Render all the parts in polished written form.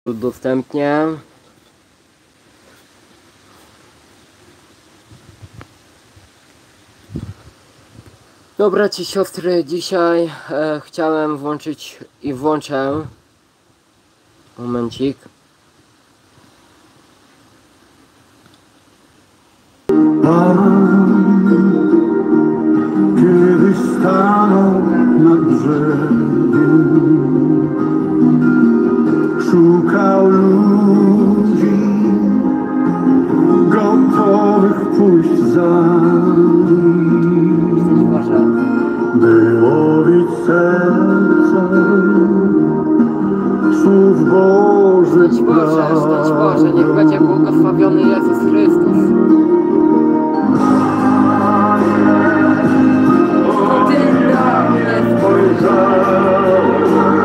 Udostępnię. Dobra, bracia i siostry, dzisiaj chciałem włączyć i włączę. Momencik. Kiedy stanął nad brzegiem, szukał ludzi gotowych pójść za nim, by łowić sercem słów Bożych Szczęść Boże, niech będzie błogosławiony Jezus Chrystus. Ty na mnie spojrzałeś.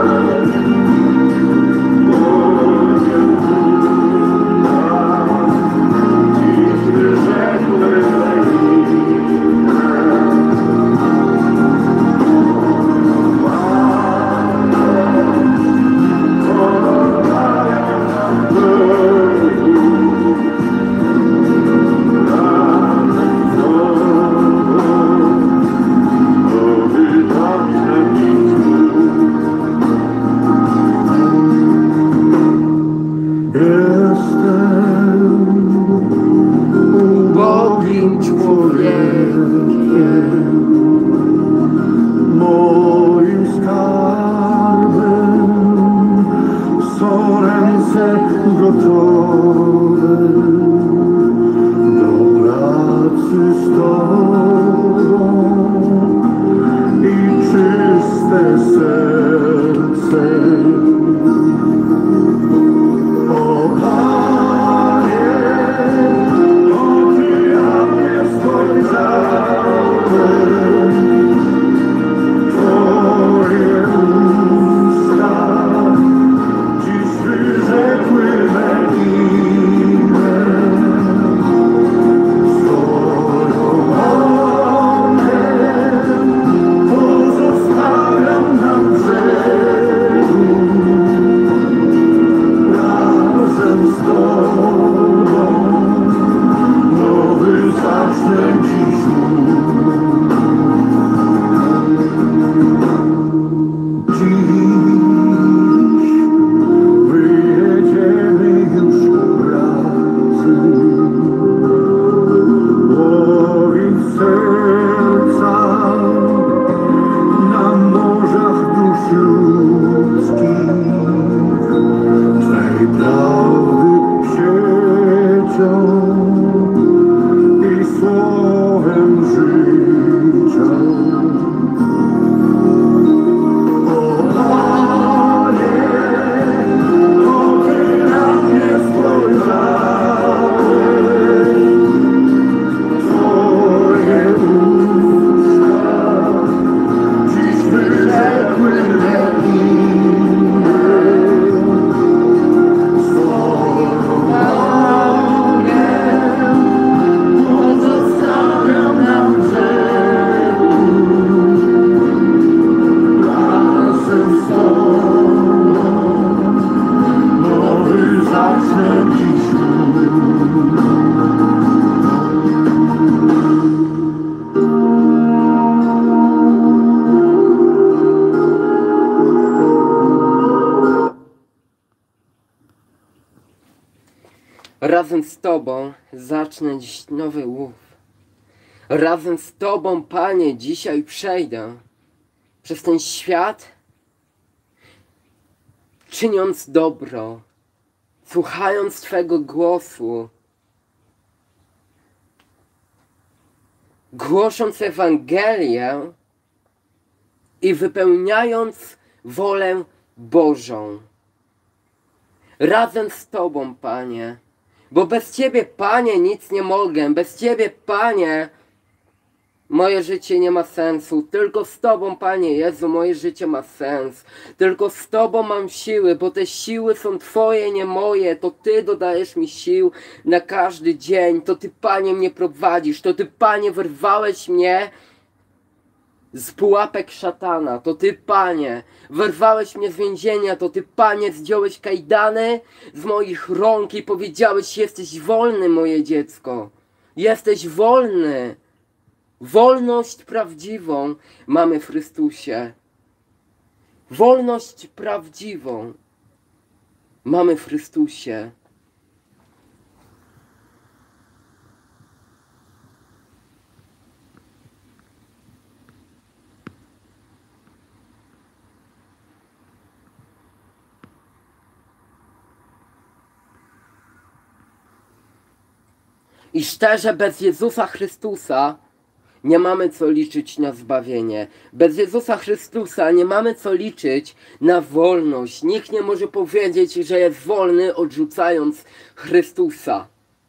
Ubogim człowiekiem, moim skarbem są ręce gotowe do pracy z Tobą i czyste serce. O Panie, Ty na mnie spojrzałeś, Twoje usta dziś wyrzekły me imię. Swoją łaskę pozostawiam na brzegu, razem z Tobą nowy zacznę dziś mój. Dziś wyjedziemy już razem, łowić serca na morzach dusz ludzkich, Twej prawdy siecią i słowem życia. O Panie, Ty na mnie spojrzałeś, Twoje usta dziś wyrzekły me imię. Swoją łaskę pozostawiam na brzegu, razem z Tobą nowy zacznę dziś mój. Razem z Tobą zacznę dziś nowy łów. Razem z Tobą, Panie, dzisiaj przejdę przez ten świat, czyniąc dobro, słuchając Twego głosu, głosząc Ewangelię i wypełniając wolę Bożą. Razem z Tobą, Panie, bo bez Ciebie, Panie, nic nie mogę. Bez Ciebie, Panie, moje życie nie ma sensu. Tylko z Tobą, Panie Jezu, moje życie ma sens. Tylko z Tobą mam siły, bo te siły są Twoje, nie moje. To Ty dodajesz mi sił na każdy dzień. To Ty, Panie, mnie prowadzisz. To Ty, Panie, wyrwałeś mnie z pułapek szatana, to Ty, Panie, wyrwałeś mnie z więzienia, to Ty, Panie, zdjąłeś kajdany z moich rąk i powiedziałeś: jesteś wolny, moje dziecko, jesteś wolny. Wolność prawdziwą mamy w Chrystusie. Wolność prawdziwą mamy w Chrystusie. I szczerze, bez Jezusa Chrystusa nie mamy co liczyć na zbawienie. Bez Jezusa Chrystusa nie mamy co liczyć na wolność. Nikt nie może powiedzieć, że jest wolny, odrzucając Chrystusa.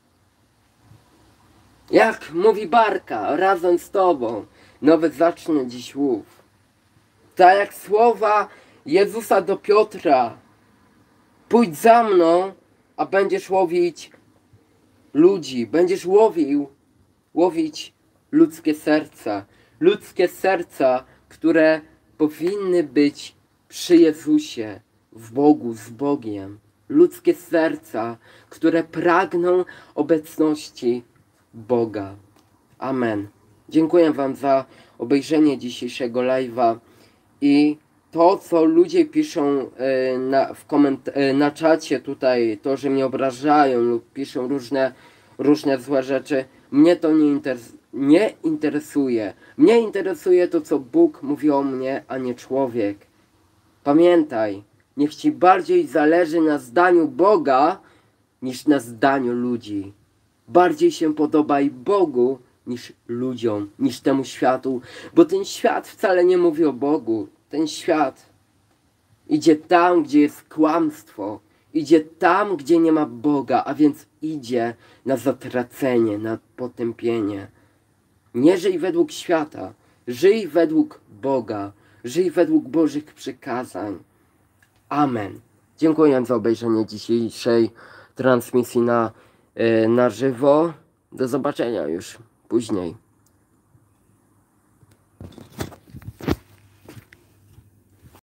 Jak mówi Barka, razem z Tobą nowy zacznę dziś łów. Tak jak słowa Jezusa do Piotra: pójdź za mną, a będziesz łowić ludzi, będziesz łowić ludzkie serca, które powinny być przy Jezusie, w Bogu, z Bogiem. Ludzkie serca, które pragną obecności Boga. Amen. Dziękuję Wam za obejrzenie dzisiejszego live'a i to, co ludzie piszą na czacie tutaj, to, że mnie obrażają lub piszą różne złe rzeczy, mnie to nie interesuje. Mnie interesuje to, co Bóg mówi o mnie, a nie człowiek. Pamiętaj, niech Ci bardziej zależy na zdaniu Boga, niż na zdaniu ludzi. Bardziej się podobaj Bogu, niż ludziom, niż temu światu, bo ten świat wcale nie mówi o Bogu. Ten świat idzie tam, gdzie jest kłamstwo, idzie tam, gdzie nie ma Boga, a więc idzie na zatracenie, na potępienie. Nie żyj według świata, żyj według Boga, żyj według Bożych przykazań. Amen. Dziękuję za obejrzenie dzisiejszej transmisji na żywo. Do zobaczenia już później.